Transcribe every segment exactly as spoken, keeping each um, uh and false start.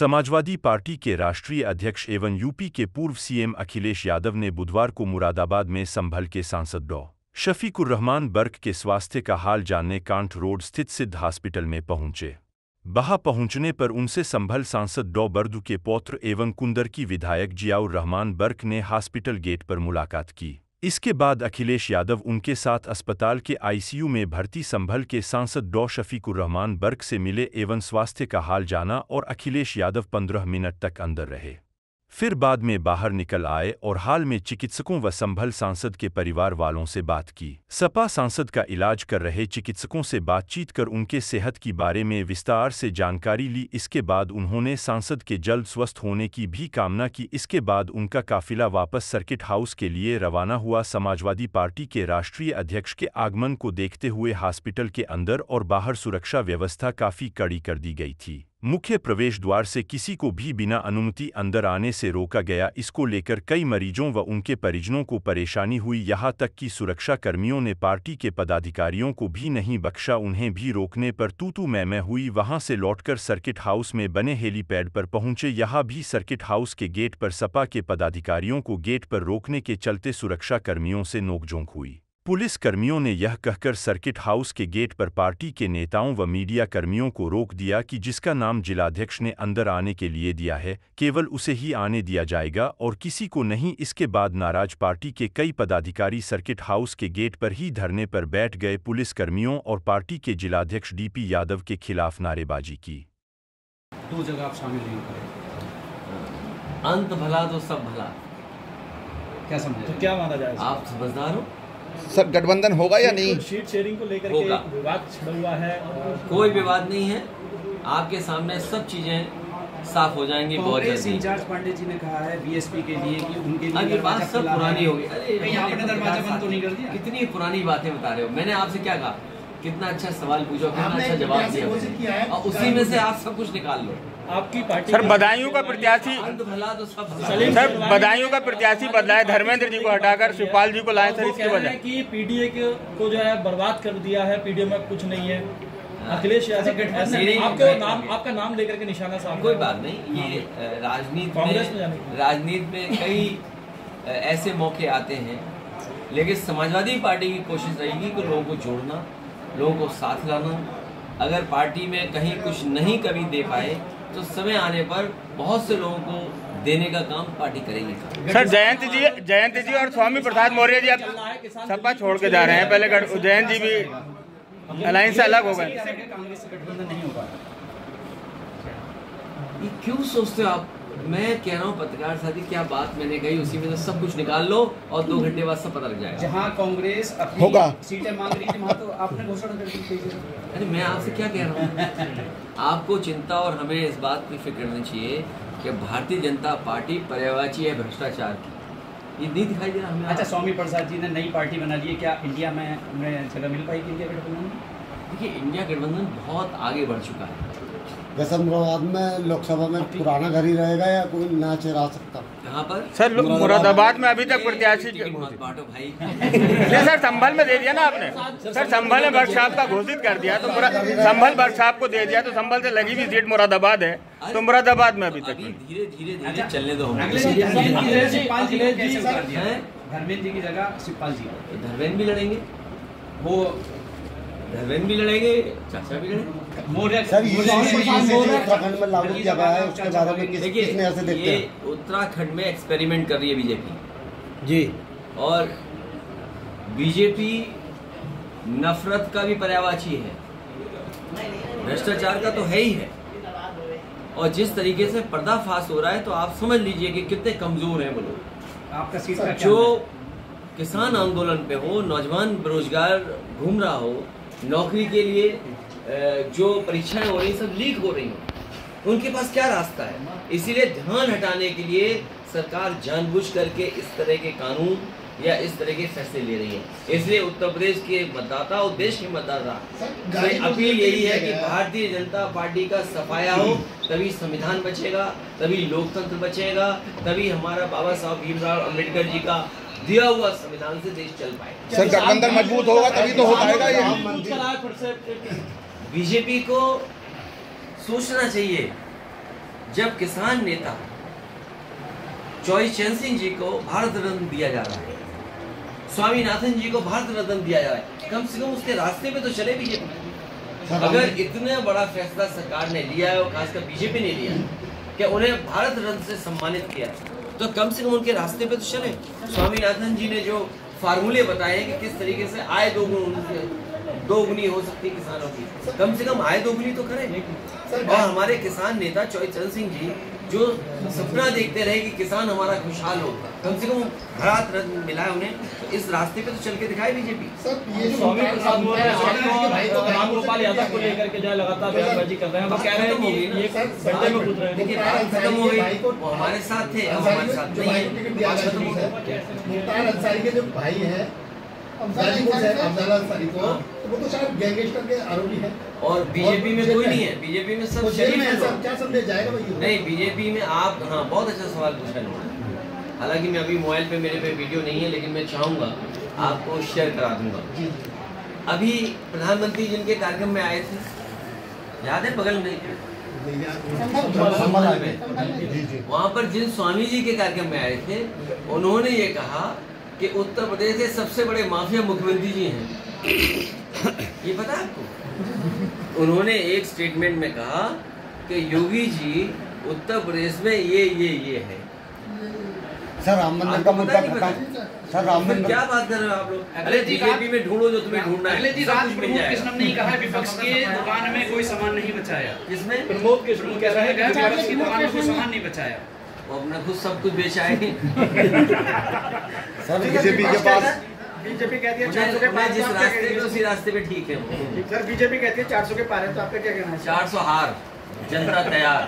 Samajwadi party के राष्ट्रीय अध्यक्ष एवं यूपी के पूर्व सीएम अखिलेश यादव ने बुधवार को मुरादाबाद में संभल के सांसद डॉ शफीकुर रहमान बर्क के स्वास्थ्य का हाल जानने कांठ रोड स्थित सिद्ध हॉस्पिटल में पहुंचे। वहां पहुंचने पर उनसे संभल सांसद डॉ बर्दू के पौत्र एवं कुंदरकी विधायक जियाउर रहमान बर्क ने हॉस्पिटल गेट पर मुलाकात की। इसके बाद अखिलेश यादव उनके साथ अस्पताल के आईसीयू में भर्ती संभल के सांसद डॉ शफीकुर रहमान बर्क से मिले एवं स्वास्थ्य का हाल जाना और अखिलेश यादव पंद्रह मिनट तक अंदर रहे। फिर बाद में बाहर निकल आए और हाल में चिकित्सकों व संभल सांसद के परिवार वालों से बात की। सपा सांसद का इलाज कर रहे चिकित्सकों से बातचीत कर उनके सेहत के बारे में विस्तार से जानकारी ली। इसके बाद उन्होंने सांसद के जल्द स्वस्थ होने की भी कामना की। इसके बाद उनका काफिला वापस सर्किट हाउस के लिए रवाना हुआ। समाजवादी पार्टी के राष्ट्रीय अध्यक्ष के आगमन को देखते हुए हॉस्पिटल के अंदर और बाहर सुरक्षा व्यवस्था काफी कड़ी कर दी गई थी। मुख्य प्रवेश द्वार से किसी को भी बिना अनुमति अंदर आने से रोका गया। इसको लेकर कई मरीजों व उनके परिजनों को परेशानी हुई। यहाँ तक कि सुरक्षा कर्मियों ने पार्टी के पदाधिकारियों को भी नहीं बख्शा। उन्हें भी रोकने पर तू तू मैं मैं हुई। वहां से लौटकर सर्किट हाउस में बने हेलीपैड पर पहुंचे। यहाँ भी सर्किट हाउस के गेट पर सपा के पदाधिकारियों को गेट पर रोकने के चलते सुरक्षा कर्मियों से नोकझोंक हुई। पुलिस कर्मियों ने यह कहकर सर्किट हाउस के गेट पर पार्टी के नेताओं व मीडिया कर्मियों को रोक दिया कि जिसका नाम जिलाध्यक्ष ने अंदर आने के लिए दिया है केवल उसे ही आने दिया जाएगा और किसी को नहीं। इसके बाद नाराज पार्टी के कई पदाधिकारी सर्किट हाउस के गेट पर ही धरने पर बैठ गए। पुलिस कर्मियों और पार्टी के जिलाध्यक्ष डीपी यादव के खिलाफ नारेबाजी की। दो जगह आप शामिल नहीं करें, अंत भला तो सब भला, क्या समझे? तो क्या माना जाए? आप समझदार हो? सर गठबंधन होगा या नहीं? शीट शेयरिंग को लेकर के विवाद छिड़ा हुआ है। कोई विवाद नहीं है, आपके सामने सब चीजें साफ हो जाएंगी बहुत जल्दी। इंचार्ज पांडे जी ने कहा है बीएसपी के लिए कि उनके लिए अभी बात सब पुरानी होगी। अरे आपने दरवाजा बंद तो नहीं कर दिया? कितनी पुरानी बातें बता रहे हो। मैंने आपसे क्या कहा? कितना अच्छा सवाल पूछो, कितना अच्छा जवाब दिया और उसी में से आप सब कुछ निकाल लो। आपकी पार्टी सर बदायूं का प्रत्याशी तो सब सर बदायूं का प्रत्याशी बदलाए, धर्मेंद्र जी को हटाकर शिवपाल जी को लाए। सर इसकी वजह कि पीडीए को जो है बर्बाद कर दिया है, पीडीए में कुछ नहीं है। अखिलेश यादव आपके नाम आपका नाम लेकर के निशाना साफ। कोई बात नहीं, ये राजनीति में राजनीति में कई ऐसे मौके आते हैं, लेकिन समाजवादी पार्टी की कोशिश रहेगी कि लोगों को जोड़ना, लोगों को साथ लाना। अगर पार्टी में कहीं कुछ नहीं कभी दे पाए तो समय आने पर बहुत से लोगों को देने का काम पार्टी करेगी। सर जयंत जी जयंत जी और स्वामी प्रसाद मौर्य जी अब सपा छोड़ के जा रहे हैं। पहले जयंत जी भी अलायंस से अलग हो गए। कांग्रेस से गठबंधन नहीं होगा, ये क्यों सोचते हो आप? मैं कह रहा हूँ पत्रकार साथी, क्या बात मैंने कही उसी में से सब कुछ निकाल लो और दो घंटे बाद सब पता लग जाएगा। जहाँ कांग्रेस अपनी होगा सीटें मांग रही थी वहाँ तो आपने घोषणा कर दी। अरे मैं आपसे क्या कह रहा हूँ? आपको चिंता और हमें इस बात की फिक्र करनी चाहिए कि भारतीय जनता पार्टी पर्यायवाची है भ्रष्टाचार की। ये नहीं दिखाई दे रहा हमें। अच्छा, स्वामी प्रसाद जी ने नई पार्टी बना ली है, क्या इंडिया में हमें जगह मिल पाएगी इंडिया गठबंधन में? देखिए, इंडिया गठबंधन बहुत आगे बढ़ चुका है। वैसे मुरादाबाद में लोकसभा में पुराना घर ही रहेगा या कोई नया चेहरा आ सकता? यहाँ पर सर मुरादाबाद में अभी तक प्रत्याशी बांटो भाई। नहीं सर, संभल में दे दिया ना आपने। सर संभल ने वर्कशॉप का घोषित कर दिया, तो संभल वर्कशॉप को दे दिया, तो संभल से लगी भी सीट मुरादाबाद है, तो मुरादाबाद में अभी तक धीरे धीरे धीरे चलने दो। धर्मेंद्र जी की जगह शिवपाल जी, धर्मेंद्र भी लड़ेंगे, वो धर्मेंद्र भी लड़ेंगे, चाचा भी लड़ेंगे। सर ये उत्तराखंड में लागू किया गया है, उसके बारे में किस किसने ऐसे देखते हैं? उत्तराखंड में एक्सपेरिमेंट कर रही है बीजेपी जी, और बीजेपी नफरत का भी पर्यायवाची है, भ्रष्टाचार का तो है ही है। और जिस तरीके से पर्दाफाश हो रहा है तो आप समझ लीजिए कि कितने कमजोर हैं वो लोग। आपका सीट का जो किसान आंदोलन पे हो, नौजवान बेरोजगार घूम रहा हो, नौकरी के लिए जो परीक्षाएं हो रही सब लीक हो रही हो, उनके पास क्या रास्ता है? इसीलिए ध्यान हटाने के लिए सरकार जानबूझ करके इस तरह के कानून या इस तरह के फैसले ले रही है। इसलिए उत्तर प्रदेश के मतदाता और देश के मतदाता से अपील यही है कि भारतीय जनता पार्टी का सफाया हो, तभी संविधान बचेगा, तभी लोकतंत्र बचेगा, तभी हमारा बाबा साहब भीमराव अम्बेडकर जी का दिया हुआ संविधान से देश चल पाएगा। सर गठबंधन मजबूत होगा तभी तो हो पाएगा ये। बीजेपी को सोचना चाहिए, जब किसान नेता चौधरी चरण सिंह जी को भारत रत्न दिया जा रहा है, स्वामीनाथन जी को भारत रत्न दिया जा रहा है, कम से कम उसके रास्ते पे तो चले बीजेपी। अगर इतना बड़ा फैसला सरकार ने लिया है और खासकर बीजेपी ने लिया कि उन्हें भारत रत्न से सम्मानित किया, तो कम से कम उनके रास्ते पे तो चले। स्वामीनाथन जी ने जो फार्मूले बताए हैं कि किस तरीके से आय दोगुनी दोगुनी हो सकती है किसानों की, कम से कम आय दोगुनी तो करें। और हमारे किसान नेता चौधरी चरण सिंह जी जो सपना देखते रहे कि किसान हमारा खुशहाल हो, कम से कम भारत रत्न मिला है उन्हें, तो इस रास्ते पे तो चल के दिखाए बीजेपी। स्वामी प्रसाद बोल रहे हैं रामगोपाल यादव को लेकर के जो लगातार बयानबाजी कर रहे हैं, वो कह रहे हैं कि ये गड्ढे में कूद रहे हैं। देखिए बात खत्म हो गई, वो हमारे साथ थे, अब हमारे साथ नहीं है, बात खत्म हो गई। मुख्तार अंसारी के जो भाई हैं गाजीपुर से अफजल अंसारी को, तो वो तो शायद गैंगस्टर के आरोपी हैं। और बीजेपी में कोई नहीं है, बीजेपी में सब शरीफ हैं। क्या संदेश जाएगा भाई? नहीं, बीजेपी में आप, हाँ बहुत अच्छा सवाल पूछा है। हालांकि मैं अभी मोबाइल पे मेरे पे वीडियो नहीं है, लेकिन मैं चाहूँगा आपको शेयर करा दूंगा। अभी प्रधानमंत्री जिनके कार्यक्रम में आए थे, याद है, बगल में वहाँ पर जिन स्वामी जी के कार्यक्रम में आए थे, उन्होंने ये कहा कि उत्तर प्रदेश के सबसे बड़े माफिया मुख्यमंत्री जी हैं। ये पता है आपको? उन्होंने एक स्टेटमेंट में कहा कि योगी जी उत्तर प्रदेश में ये ये ये है। सर राम मंदिर का मुद्दा खत्म। सर राम मंदिर क्या बात कर रहे हो आप लोग? अरे बीजेपी में ढूंढो जो तुम्हें ढूंढना है। अगले जी राज प्रमोद कृष्णन ने कहा विपक्ष की दुकान में कोई सामान नहीं बचाया। किसमें? प्रमोद कृष्णन कह रहे हैं कि विपक्ष की दुकान में कोई सामान नहीं बचाया, वो अपना खुद सब कुछ बेच आएंगे। सर बीजेपी के पास बीजेपी कहती है मुझे मैं जिस रास्ते पे उसी रास्ते पे ठीक है। सर बीजेपी कहती है चार सौ के पार है, तो आपका क्या कहना है? चार सौ हार, जनता तैयार।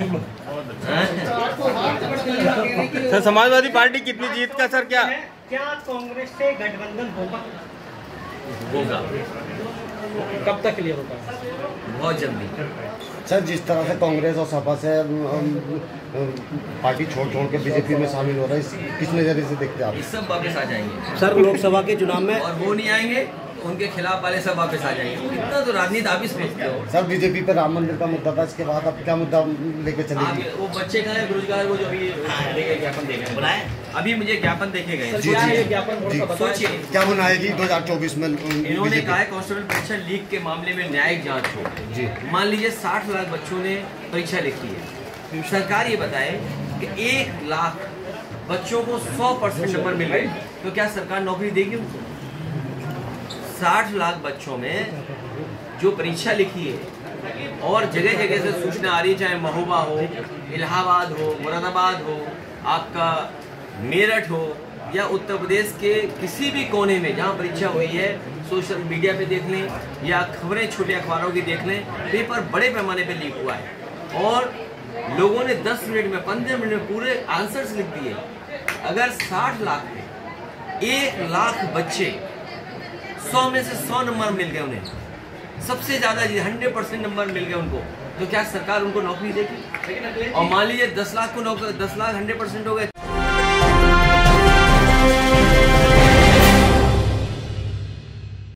सर समाजवादी पार्टी कितनी जीत का सर क्या क्या कांग्रेस से गठबंधन होगा? होगा। कब तक क्लियर होगा? बहुत जल्दी। सर जिस तरह से कांग्रेस और सपा से पार्टी छोड़ छोड़ के बीजेपी में शामिल हो रहा है, किस नजरिए से देखते हैं आप? ये सब वापस आ जाएंगे सर लोकसभा के चुनाव में, और वो नहीं आएंगे उनके खिलाफ वाले सब वापस आ जाएंगे। इतना तो राजनीति आप ही समझते हो। सर बीजेपी पे राम मंदिर का मुद्दा था, इसके बाद अब क्या मुद्दा लेके चलेगी? वो बच्चे कहाँ हैं बेरोजगार, वो जो अभी देखे ज्ञापन देखे बुलाए, अभी मुझे ज्ञापन देखे गए। जी जी ज्ञापन सोचिए क्या बनाएगी दो हजार चौबीस में? इन्होंने कहा है कांस्टेबल परीक्षा लीक के मामले में न्यायिक जांच हो। जी मान लीजिए साठ लाख बच्चों ने परीक्षा लिखी है, सरकार ये बताए कि एक लाख बच्चों को सौ परसेंट नंबर मिल गए, तो क्या सरकार नौकरी देगी उनको? साठ लाख बच्चों में जो परीक्षा लिखी है और जगह जगह से सूचना आ रही है, चाहे महोबा हो, इलाहाबाद हो, मुरादाबाद हो, आपका मेरठ हो, या उत्तर प्रदेश के किसी भी कोने में जहां परीक्षा हुई है, सोशल मीडिया पे देख लें या खबरें छोटे अखबारों की देख लें, पेपर बड़े पैमाने पे लीक हुआ है और लोगों ने दस मिनट में, पंद्रह मिनट में पूरे आंसर्स लिख दिए। अगर साठ लाख में एक लाख बच्चे सौ में से सौ नंबर मिल गए उन्हें, सबसे ज्यादा हंड्रेड परसेंट नंबर मिल गए उनको, तो क्या सरकार उनको नौकरी देगी? और मान लीजिए दस लाख को नौकरी, दस लाख हंड्रेड परसेंट हो गए।